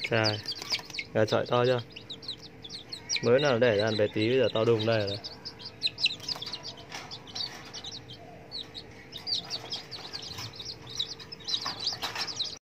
Trời, gà chọi to chưa? Mới nào đẻ ra bé tí, bây giờ to đùng đây rồi.